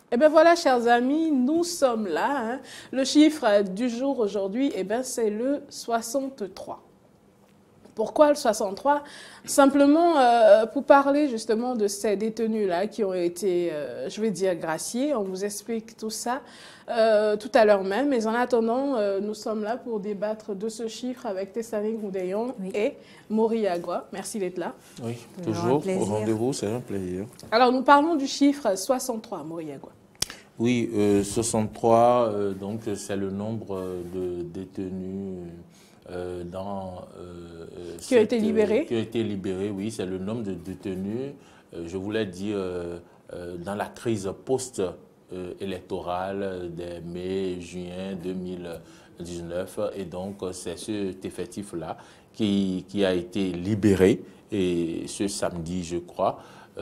Eh bien voilà, chers amis, nous sommes là. Hein. Le chiffre du jour aujourd'hui, eh ben, c'est le 63. Pourquoi le 63? Simplement pour parler justement de ces détenus-là qui ont été, je vais dire, graciés. On vous explique tout ça tout à l'heure même. Mais en attendant, nous sommes là pour débattre de ce chiffre avec Tessani Goudeyon et Maury Agua. Merci d'être là. Oui, toujours au rendez-vous, c'est un plaisir. Alors, nous parlons du chiffre 63, Maury Agua. Oui, 63, donc c'est le nombre de détenus qui ont été libérés. Qui ont été libérés, oui, c'est le nombre de détenus, je voulais dire, dans la crise post-électorale des mai-juin 2019. Et donc, c'est cet effectif-là qui a été libéré, et ce samedi, je crois,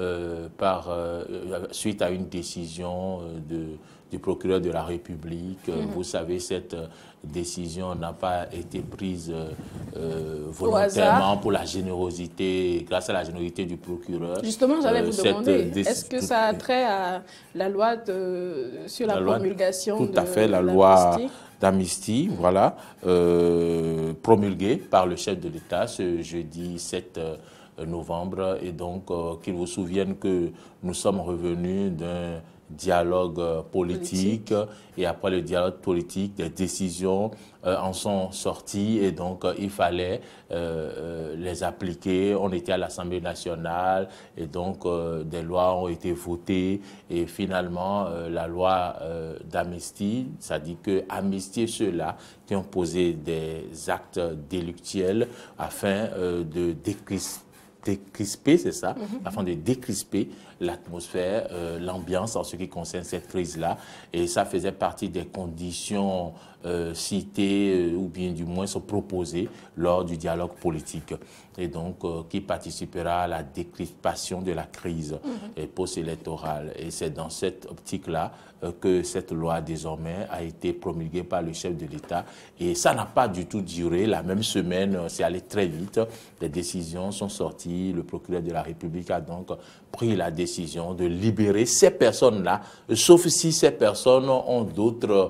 suite à une décision du procureur de la République. Vous savez, cette décision n'a pas été prise volontairement pour la générosité, grâce à la générosité du procureur. Justement, j'allais vous demander, est-ce que ça a trait à la loi sur la promulgation tout à fait, la loi d'amnistie, voilà, promulguée par le chef de l'État ce jeudi 7 novembre, et donc qu'il vous souvienne que nous sommes revenus d'un dialogue politique, et après le dialogue politique, des décisions en sont sorties, et donc il fallait les appliquer. On était à l'Assemblée nationale, et donc des lois ont été votées, et finalement la loi d'amnistie, ça dit que amnistier ceux-là qui ont posé des actes délictuels afin de décrisper, c'est ça, afin de décrisper l'atmosphère, l'ambiance en ce qui concerne cette crise-là. Et ça faisait partie des conditions citées, ou bien du moins proposées lors du dialogue politique. Et donc, qui participera à la décrispation de la crise post-électorale. Et c'est dans cette optique-là que cette loi, désormais, a été promulguée par le chef de l'État. Et ça n'a pas du tout duré. La même semaine, c'est allé très vite. Les décisions sont sorties. Le procureur de la République a donc pris la décision de libérer ces personnes-là, sauf si ces personnes ont d'autres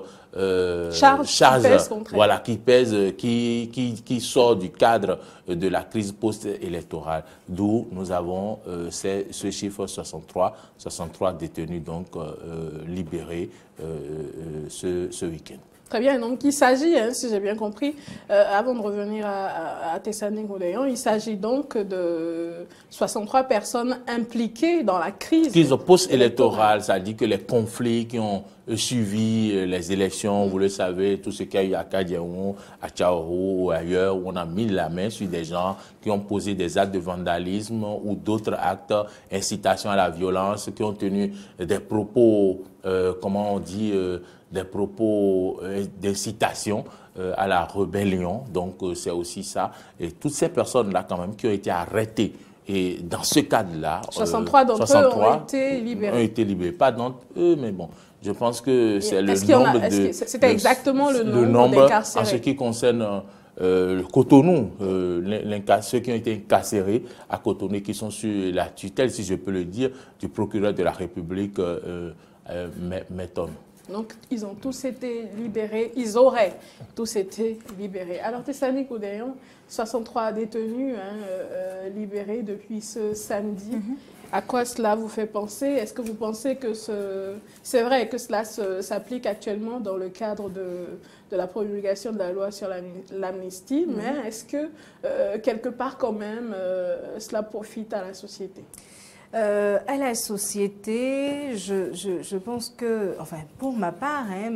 charges voilà, qui pèsent, qui sortent du cadre de la crise post-électorale. D'où nous avons ce chiffre 63 détenus donc libérés ce week-end. Très bien, donc il s'agit, hein, si j'ai bien compris, avant de revenir à Tessani Goudeyon, il s'agit donc de 63 personnes impliquées dans la crise post-électorale. Ça dit que les conflits qui ont suivi les élections, vous le savez, tout ce qu'il y a eu à Kadiaou, à Tchaourou ou ailleurs, où on a mis la main sur des gens qui ont posé des actes de vandalisme ou d'autres actes, incitation à la violence, qui ont tenu des propos, comment on dit, des propos d'incitation à la rébellion. Donc c'est aussi ça. Et toutes ces personnes-là quand même qui ont été arrêtées. Et dans ce cadre-là, 63 d'entre eux ont été libérés. Pas d'entre eux, mais bon, je pense que c'est le nombre de... C'était exactement le nombre d'incarcérés. En ce qui concerne le Cotonou, ceux qui ont été incarcérés à Cotonou, qui sont sur la tutelle, si je peux le dire, du procureur de la République, Méton. Donc, ils ont tous été libérés, ils auraient tous été libérés. Alors, Tessani Goudeyon, 63 détenus libérés depuis ce samedi. À quoi cela vous fait penser? Est-ce que vous pensez que c'est vrai que cela s'applique actuellement dans le cadre de la promulgation de la loi sur l'amnistie, mais est-ce que quelque part quand même cela profite à la société? À la société, je pense que, enfin, pour ma part, hein,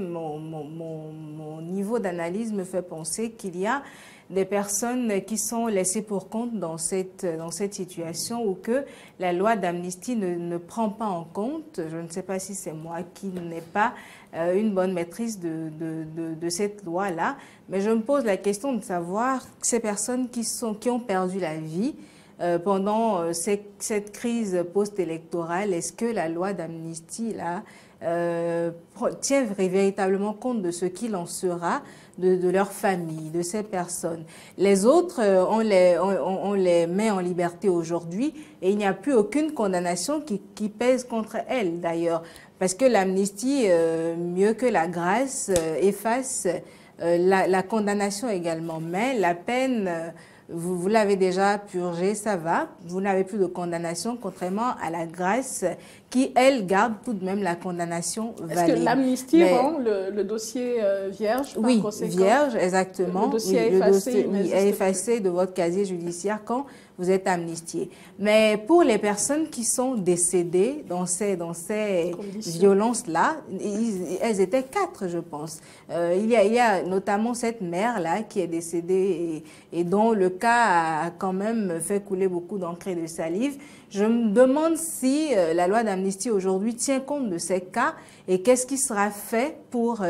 mon niveau d'analyse me fait penser qu'il y a des personnes qui sont laissées pour compte dans cette situation, ou que la loi d'amnistie ne prend pas en compte. Je ne sais pas si c'est moi qui n'ai pas une bonne maîtrise de cette loi-là, mais je me pose la question de savoir ces personnes qui ont perdu la vie pendant cette crise post-électorale, est-ce que la loi d'amnistie là tient véritablement compte de ce qu'il en sera, de leur famille, de ces personnes. Les autres, on les met en liberté aujourd'hui et il n'y a plus aucune condamnation qui pèse contre elles d'ailleurs. Parce que l'amnistie, mieux que la grâce, efface la condamnation également. Mais la peine, vous l'avez déjà purgée, ça va. Vous n'avez plus de condamnation, contrairement à la grâce qui, elle, garde tout de même la condamnation valide. Est-ce que l'amnistie rend le dossier vierge par Oui, conséquent? Vierge, exactement. Le dossier est effacé, est effacé de votre casier judiciaire quand vous êtes amnistié. Mais pour les personnes qui sont décédées dans ces violences-là, elles étaient 4, je pense. Il y a notamment cette mère-là qui est décédée et dont le cas a quand même fait couler beaucoup d'encre et de salive. Je me demande si la loi d'amnistie aujourd'hui tient compte de ces cas et qu'est-ce qui sera fait pour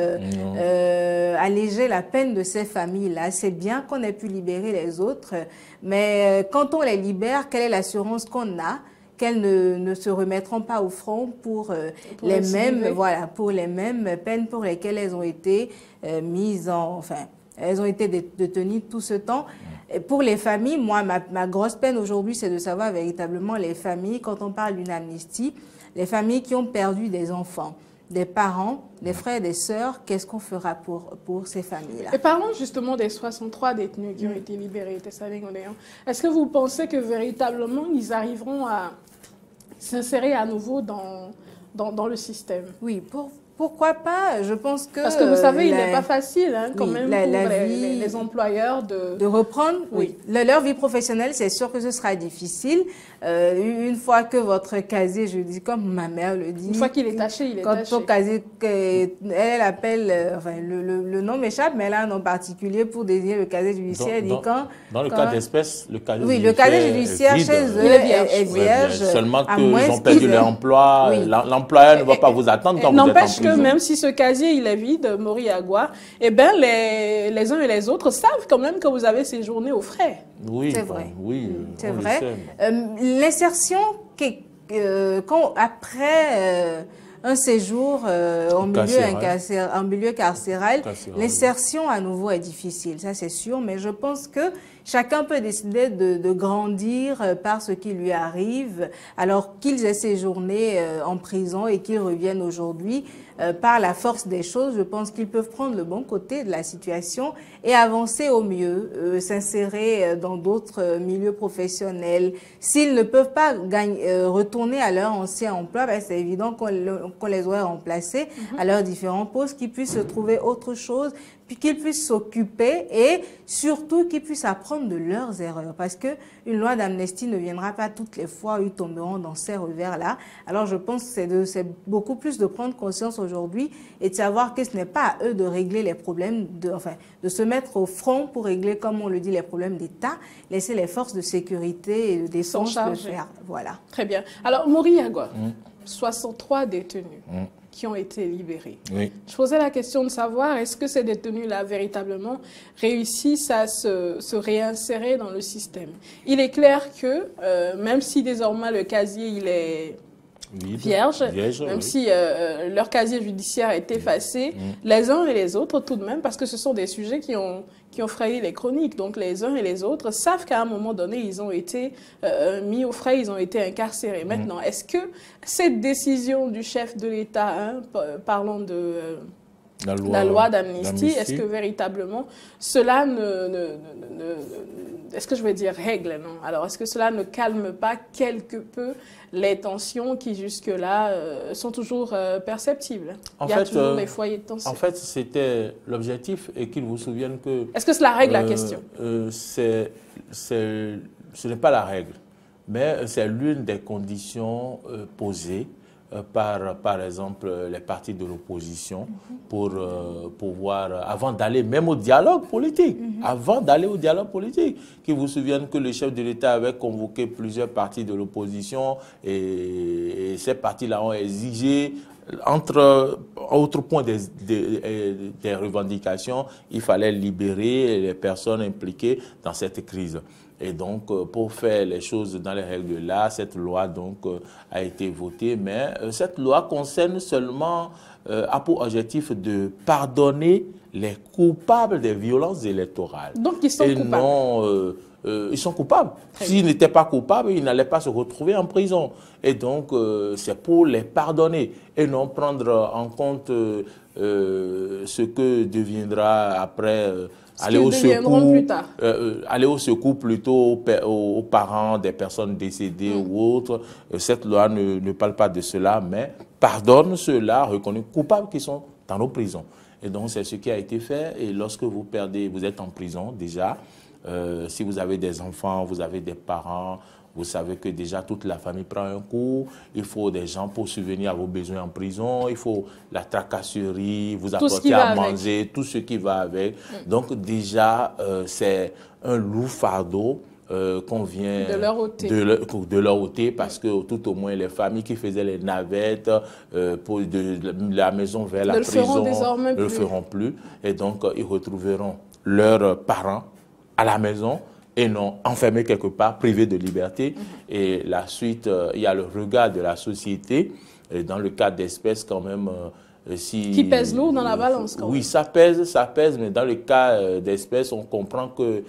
alléger la peine de ces familles-là. C'est bien qu'on ait pu libérer les autres, mais quand on les libère, quelle est l'assurance qu'on a qu'elles ne se remettront pas au front pour les mêmes peines pour lesquelles elles ont été elles ont été détenues tout ce temps. Et pour les familles, moi, ma grosse peine aujourd'hui, c'est de savoir véritablement les familles, quand on parle d'une amnistie, les familles qui ont perdu des enfants, des parents, des frères, des sœurs, qu'est-ce qu'on fera pour ces familles-là? Et parlons justement des 63 détenus qui ont été libérés. Est-ce que vous pensez que véritablement, ils arriveront à s'insérer à nouveau dans le système? Oui, pourquoi pas? Je pense que... Parce que vous savez, il n'est pas facile quand même pour les employeurs de reprendre. Oui. Leur vie professionnelle, c'est sûr que ce sera difficile. Une fois que votre casier, je dis comme ma mère le dit... Une fois qu'il est taché, il est taché. Quand ton casier, elle appelle... le nom m'échappe, mais elle a un nom particulier pour désigner le casier judiciaire. Dans le cas d'espèce, le casier judiciaire... Oui, le casier judiciaire chez eux est vierge. Seulement qu'ils ont perdu leur emploi. L'employeur ne va pas vous attendre quand vous êtes en prison. Même si ce casier il est vide, Mori Agua, eh ben les uns et les autres savent quand même que vous avez séjourné aux frais. Oui, c'est vrai. Oui, c'est vrai. L'insertion après un séjour en milieu carcéral, l'insertion à nouveau est difficile, ça c'est sûr, mais je pense que chacun peut décider de grandir par ce qui lui arrive, alors qu'ils aient séjourné en prison et qu'ils reviennent aujourd'hui. Par la force des choses, je pense qu'ils peuvent prendre le bon côté de la situation et avancer au mieux, s'insérer dans d'autres milieux professionnels. S'ils ne peuvent pas retourner à leur ancien emploi, c'est évident qu'on les aurait remplacés à leurs différents postes, qu'ils puissent se trouver autre chose, puis qu'ils puissent s'occuper et surtout qu'ils puissent apprendre de leurs erreurs. Parce qu'une loi d'amnistie ne viendra pas toutes les fois où ils tomberont dans ces revers-là. Alors je pense que c'est beaucoup plus de prendre conscience aujourd'hui et de savoir que ce n'est pas à eux de régler les problèmes, de se mettre au front pour régler, comme on le dit, les problèmes d'État, laisser les forces de sécurité et de défense le faire. Voilà. Très bien. Alors, Mori Agua, 63 détenus. Qui ont été libérés. Oui. Je posais la question de savoir, est-ce que ces détenus-là, véritablement, réussissent à se réinsérer dans le système? Il est clair que, même si désormais le casier, il est vierge, même si leur casier judiciaire est effacé, les uns et les autres, tout de même, parce que ce sont des sujets qui ont frayé les chroniques. Donc, les uns et les autres savent qu'à un moment donné, ils ont été mis au frais, ils ont été incarcérés. Maintenant, est-ce que cette décision du chef de l'État, parlons de la loi d'amnistie, est-ce que véritablement cela est-ce que je vais dire règle, non? Alors, est-ce que cela ne calme pas quelque peu les tensions qui jusque-là sont toujours perceptibles? Il y a toujours des foyers de tension. En fait, c'était l'objectif et qu'ils vous souviennent que... Est-ce que cela règle la question? Ce n'est pas la règle, mais c'est l'une des conditions posées par exemple, les partis de l'opposition pour pouvoir, avant d'aller même au dialogue politique, qu'ils vous souviennent que le chef de l'État avait convoqué plusieurs partis de l'opposition et ces partis-là ont exigé, autre point des revendications, il fallait libérer les personnes impliquées dans cette crise. Et donc, pour faire les choses dans les règles de l'art, cette loi donc, a été votée. Mais cette loi concerne seulement, a pour objectif de pardonner les coupables des violences électorales. Donc, ils sont coupables. Non, ils sont coupables. S'ils n'étaient pas coupables, ils n'allaient pas se retrouver en prison. Et donc, c'est pour les pardonner et non prendre en compte ce que deviendra après... aller au secours, plus tard. Aller au secours plutôt aux parents des personnes décédées ou autres. Cette loi ne parle pas de cela, mais pardonne ceux-là reconnus coupables qui sont dans nos prisons. Et donc, c'est ce qui a été fait. Et lorsque vous perdez, vous êtes en prison déjà. Si vous avez des enfants, vous avez des parents, vous savez que déjà toute la famille prend un coup. Il faut des gens pour subvenir à vos besoins en prison. Il faut la tracasserie, vous apporter à manger, tout ce qui va avec. Donc déjà, c'est un lourd fardeau qu'on vient de leur ôter parce que tout au moins les familles qui faisaient les navettes de la maison vers la prison ne le feront plus. Et donc, ils retrouveront leurs parents à la maison et non enfermés quelque part, privés de liberté. Et la suite, il y a le regard de la société. Et dans le cas d'espèces, quand même... qui pèse lourd dans la balance, quand même. Oui, ça pèse, mais dans le cas d'espèces, on comprend que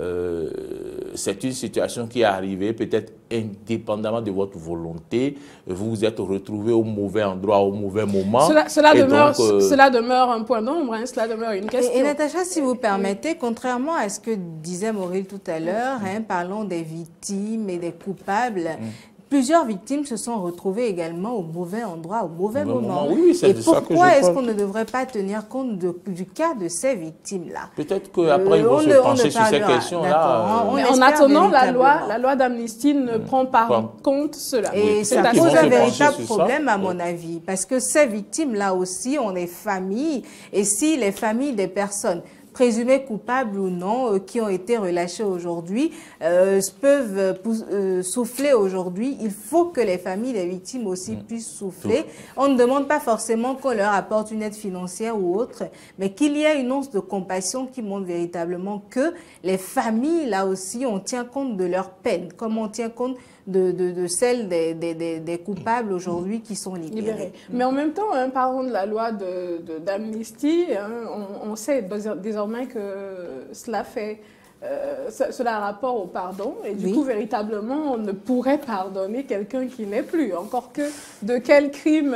c'est une situation qui est arrivée, peut-être indépendamment de votre volonté. Vous vous êtes retrouvé au mauvais endroit, au mauvais moment. Cela demeure un point d'ombre, hein, cela demeure une question. Et Natacha, si vous permettez, contrairement à ce que disait Maureen tout à l'heure, parlons des victimes et des coupables, plusieurs victimes se sont retrouvées également au mauvais endroit, au mauvais moment. Oui, et pourquoi est-ce qu'on ne devrait pas tenir compte du cas de ces victimes-là? Peut-être qu'après, ils vont se pencher sur ces questions-là. En attendant, la loi d'amnistie ne prend pas en compte cela. Et ça pose un véritable problème, à mon avis, parce que ces victimes-là aussi ont des familles, et si les familles des personnes présumés coupables ou non, qui ont été relâchés aujourd'hui, peuvent souffler aujourd'hui. Il faut que les familles des victimes aussi puissent souffler. On ne demande pas forcément qu'on leur apporte une aide financière ou autre, mais qu'il y ait une once de compassion qui montre véritablement que les familles, là aussi, on tient compte de leur peine, comme on tient compte de celles des coupables aujourd'hui qui sont libérés. Mais en même temps, parlons de la loi d'amnistie, on sait désormais que cela fait... cela a rapport au pardon et du coup véritablement on ne pourrait pardonner quelqu'un qui n'est plus, encore que de quel crime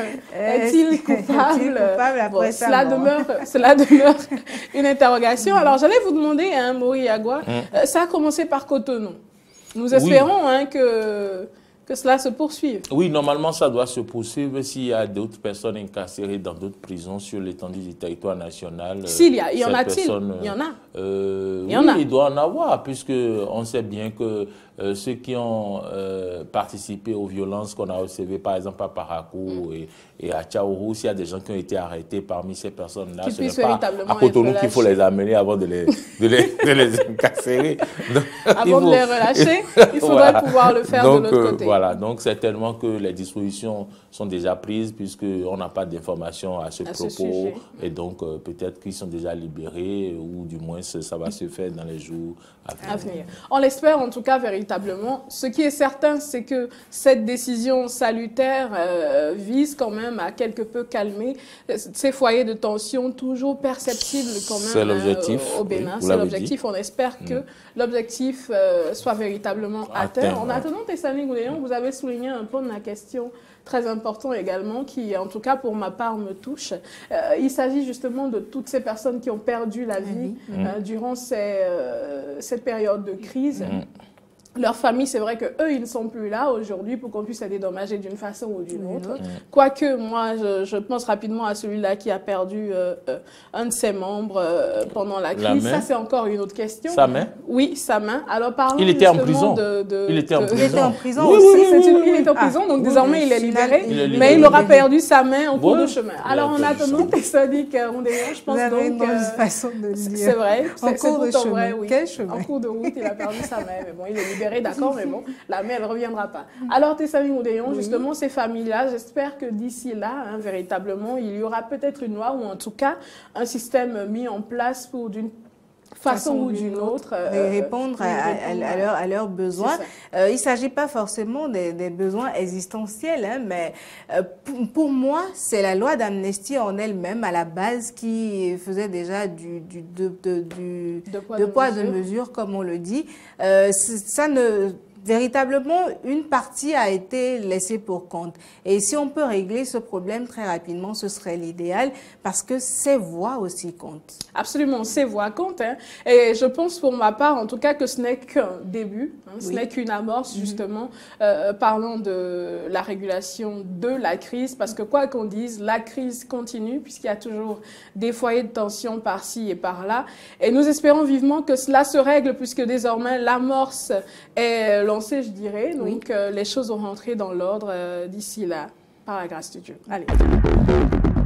est-il coupable, cela demeure une interrogation. Alors j'allais vous demander, Maureen Agua, ça a commencé par Cotonou. Nous espérons que cela se poursuive. Oui, normalement, ça doit se poursuivre s'il y a d'autres personnes incarcérées dans d'autres prisons sur l'étendue du territoire national. S'il y a, il y en a-t-il? Il y en a. Oui, il doit en avoir, puisqu'on sait bien que ceux qui ont participé aux violences qu'on a observées, par exemple à Parakou et à Tchaourou, s'il y a des gens qui ont été arrêtés parmi ces personnes-là, ce n'est pas à Cotonou qu'il faut les amener avant de les incarcérer. Donc, avant de les relâcher, il faudrait pouvoir le faire de l'autre côté. Voilà, donc certainement que les dispositions sont déjà prises puisqu'on n'a pas d'informations à ce propos et donc peut-être qu'ils sont déjà libérés ou du moins ça va se faire dans les jours à venir. On l'espère en tout cas véritablement. Ce qui est certain, c'est que cette décision salutaire vise quand même à quelque peu calmer ces foyers de tension toujours perceptibles quand même au Bénin. C'est l'objectif. On espère que l'objectif soit véritablement atteint. En attendant, Tessani Gouléon, vous avez souligné un point de la question très important également, qui en tout cas pour ma part me touche. Il s'agit justement de toutes ces personnes qui ont perdu la vie durant cette période de crise. Leur famille, c'est vrai qu'eux, ils ne sont plus là aujourd'hui pour qu'on puisse les dédommager d'une façon ou d'une autre. Quoique, moi, je pense rapidement à celui-là qui a perdu un de ses membres pendant la crise. Ça, c'est encore une autre question. Sa main? Oui, sa main. Alors, parlons il était en prison. Il était en prison aussi. Il était en prison, donc désormais, il est libéré. Mais il aura perdu sa main en cours de chemin. Alors, en attendant, Tessani Gouléon, je pense donc... C'est vrai. En cours de chemin. Quel chemin? En cours de route, il a perdu sa main. Mais bon, il est libéré. D'accord, mais bon, la main, elle ne reviendra pas. Alors, Tessani Gouléon, justement, ces familles-là, j'espère que d'ici là, véritablement, il y aura peut-être une loi ou en tout cas un système mis en place pour d'une façon ou d'une autre, répondre à leurs besoins. Il ne s'agit pas forcément des besoins existentiels, hein, mais pour moi, c'est la loi d'amnistie en elle-même, à la base, qui faisait déjà de poids de mesure, comme on le dit. Véritablement, une partie a été laissée pour compte. Et si on peut régler ce problème très rapidement, ce serait l'idéal, parce que ces voix aussi comptent. Absolument, ces voix comptent. Hein. Et je pense pour ma part, en tout cas, que ce n'est qu'un début, hein, ce n'est qu'une amorce, justement, parlant de la régulation de la crise, parce que quoi qu'on dise, la crise continue, puisqu'il y a toujours des foyers de tension par-ci et par-là. Et nous espérons vivement que cela se règle, puisque désormais, l'amorce est lancée, je dirais. Donc, les choses vont rentrer dans l'ordre d'ici là, par la grâce de Dieu. Allez.